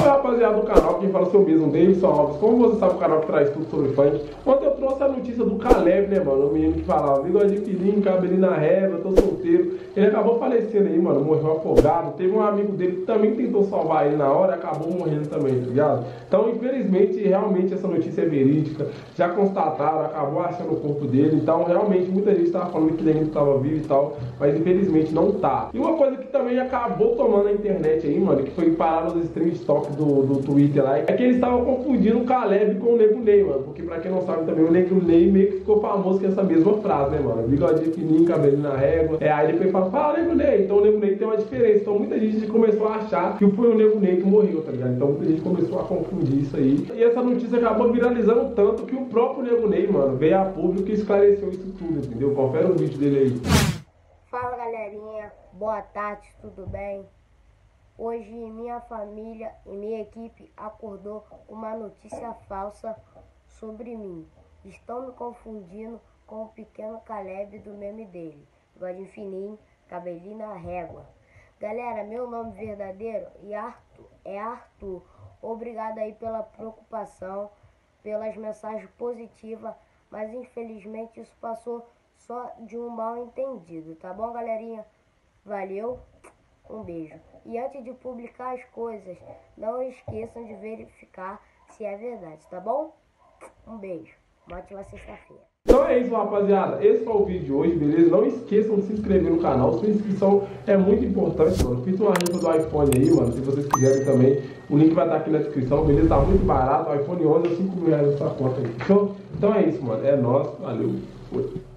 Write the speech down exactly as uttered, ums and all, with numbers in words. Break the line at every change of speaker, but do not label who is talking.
rapaziada do canal, quem fala seu mesmo, Davidson Alves. Como você sabe, o canal que traz tudo sobre funk. Ontem eu trouxe a notícia do Caleb, né, mano? O menino que falava, bigode de fininho, cabelinho na régua, tô solteiro. Ele acabou falecendo aí, mano, morreu afogado. Teve um amigo dele que também tentou salvar ele na hora e acabou morrendo também, tá ligado? Então, infelizmente, realmente essa notícia é verídica. Já constataram, acabou achando o corpo dele. Então, realmente, muita gente tava falando que ele ainda tava vivo e tal, mas infelizmente não tá. E uma coisa que também acabou tomando a internet aí, mano, que foi parar nos stream stock do, do Twitter lá, é que eles estavam confundindo o Caleb com o Nego Ney, mano. Porque pra quem não sabe também, o Nego Ney meio que ficou famoso com essa mesma frase, né, mano? Bigodinho fininho, cabelinho na régua. É, aí depois fala, fala Nego Ney. Então o Nego Ney tem uma diferença. Então muita gente começou a achar que foi o Nego Ney que morreu, tá ligado? Então muita gente começou a confundir isso aí. E essa notícia acabou viralizando tanto que o próprio Nego Ney, mano, veio a público e esclareceu isso tudo, entendeu? Confere o vídeo dele aí.
Fala galerinha, boa tarde, tudo bem? Hoje minha família e minha equipe acordou com uma notícia falsa sobre mim. Estão me confundindo com o pequeno Caleb do meme dele, bigodinho fininho, cabelinho na régua. Galera, meu nome verdadeiro é Arthur, é Arthur. Obrigado aí pela preocupação, pelas mensagens positivas, mas infelizmente isso passou só de um mal entendido, tá bom, galerinha? Valeu, um beijo. E antes de publicar as coisas, não esqueçam de verificar se é verdade, tá bom? Um beijo, uma ótima sexta-feira.
Então é isso, rapaziada. Esse foi o vídeo de hoje, beleza? Não esqueçam de se inscrever no canal. Sua inscrição é muito importante, mano. Fiz uma rifa do iPhone aí, mano. Se vocês quiserem também, o link vai estar aqui na descrição, beleza? Tá muito barato. O iPhone onze é cinco mil reais na sua conta aí. Então, então é isso, mano. É nóis. Valeu. Foi.